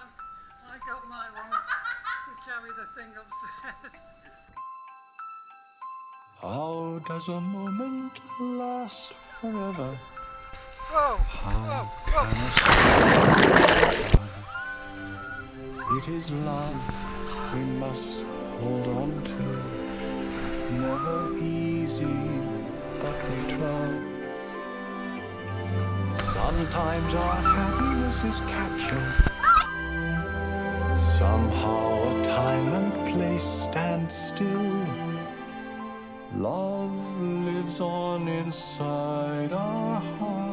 I got my one to carry the thing upstairs. How does a moment last forever? Whoa! How Whoa! can a soul It is love we must hold on to. Never easy, but we try. Sometimes our happiness is catching. Somehow a time and place stand still. Love lives on inside our hearts.